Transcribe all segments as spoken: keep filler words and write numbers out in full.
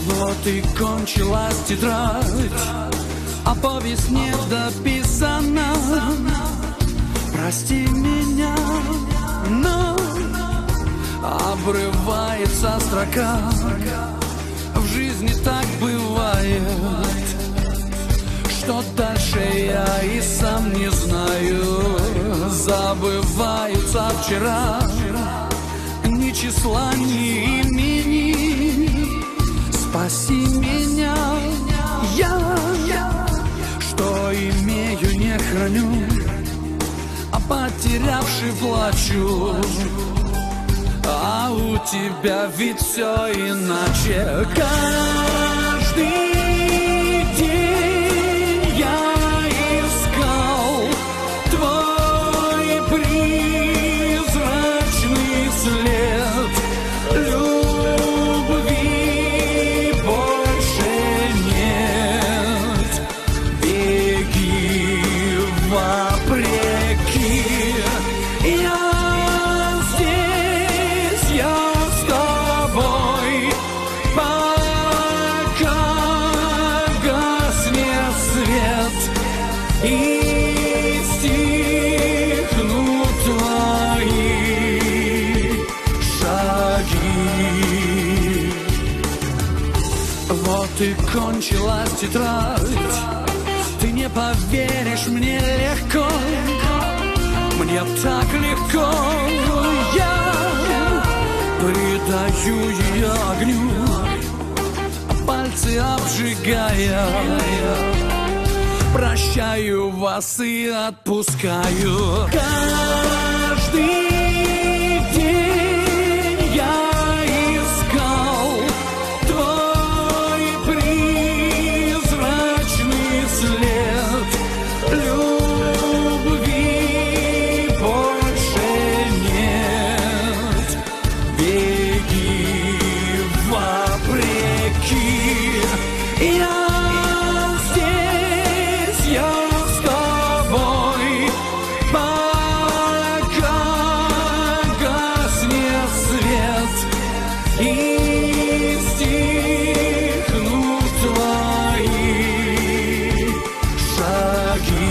Вот и кончилась тетрадь, а повесть не дописана. Прости меня, но обрывается строка. В жизни так бывает, что дальше я и сам не знаю. Забываются вчера, ни числа, ни имени. Спаси меня, я, что имею, не храню, а потерявший плачу. А у тебя ведь все иначе. Каждый день я искал твой призрачный след. Любви больше нет. Беги вопреки. Я и стихнут твои шаги. Вот и кончилась тетрадь. Ты не поверишь, мне легко, мне так легко. Я придаю ее огню, пальцы обжигая. Прощаю вас и отпускаю. Каждый день я искал твой призрачный след. Любви больше нет. Беги вопреки. Я и стихнут твои шаги.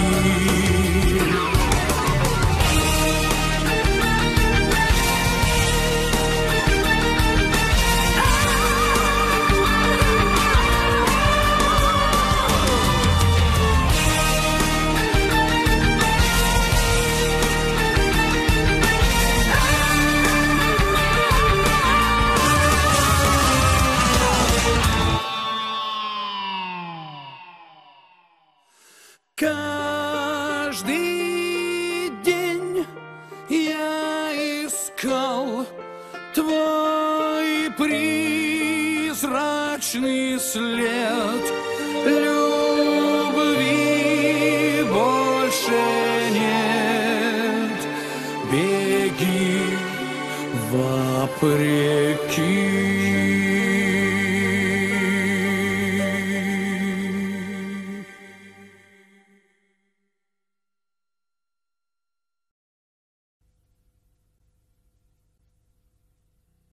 Каждый день я искал твой призрачный след. Любви больше нет. Беги вопреки.